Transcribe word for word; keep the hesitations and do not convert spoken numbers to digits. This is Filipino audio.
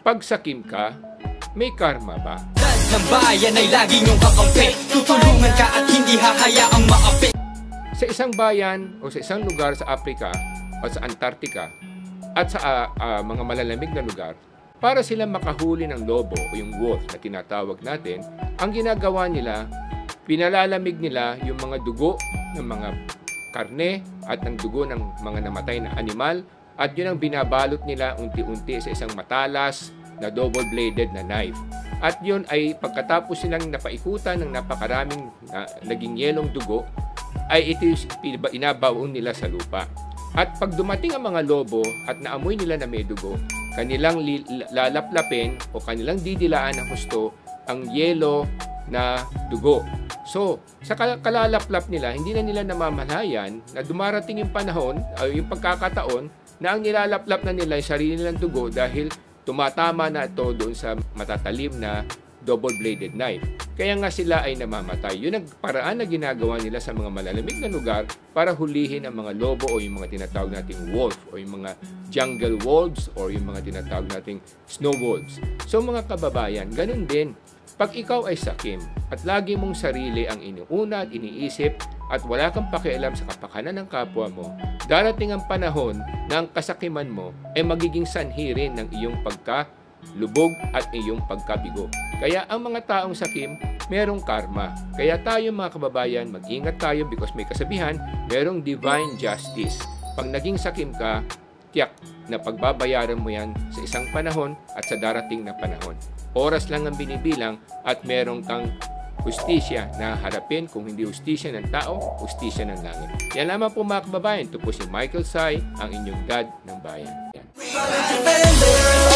pag sakim ka, may karma ba? Ng bayan ay lagi niyong kakampi, tutulungan ka at hindi hahayaang maapi. Sa isang bayan o sa isang lugar sa Africa o sa Antarctica at sa uh, uh, mga malalamig na lugar, para silang makahuli ng lobo o yung wolf na tinatawag natin, ang ginagawa nila, pinalalamig nila yung mga dugo ng mga karne at ng dugo ng mga namatay na animal, at yun ang binabalot nila unti-unti sa isang matalas na double-bladed na knife. At yun ay pagkatapos silang napaikutan ng napakaraming uh, naging yelong dugo, ay ito inabaon nila sa lupa. At pag dumating ang mga lobo at naamoy nila na may dugo, kanilang lalaplapin o kanilang didilaan ng husto ang yelo na dugo. So, sa kalalaplap nila, hindi na nila namamalayan na dumarating yung panahon, o yung pagkakataon, na ang nilalaplap na nila yung sarili nilang dugo dahil tumatama na ito doon sa matatalim na double-bladed knife. Kaya nga sila ay namamatay. Yun ang paraan na ginagawa nila sa mga malalamig na lugar para hulihin ang mga lobo o yung mga tinatawag nating wolf o yung mga jungle wolves o yung mga tinatawag nating snow wolves. So mga kababayan, ganun din. Pag ikaw ay sakim at lagi mong sarili ang iniuna at iniisip at wala kang pakialam sa kapakanan ng kapwa mo, darating ang panahon na ang kasakiman mo ay magiging sanhi rin ng iyong pagkalubog at iyong pagkabigo. Kaya ang mga taong sakim, merong karma. Kaya tayo mga kababayan, mag-ingat tayo because may kasabihan, merong divine justice. Pag naging sakim ka, tiyak na pagbabayaran mo yan sa isang panahon at sa darating na panahon. Oras lang ang binibilang at merong kang hustisya na harapin. Kung hindi hustisya ng tao, hustisya ng langit. Yan lamang po mga kababayan. Ito po si Michael Sai, ang inyong dad ng bayan. Yan.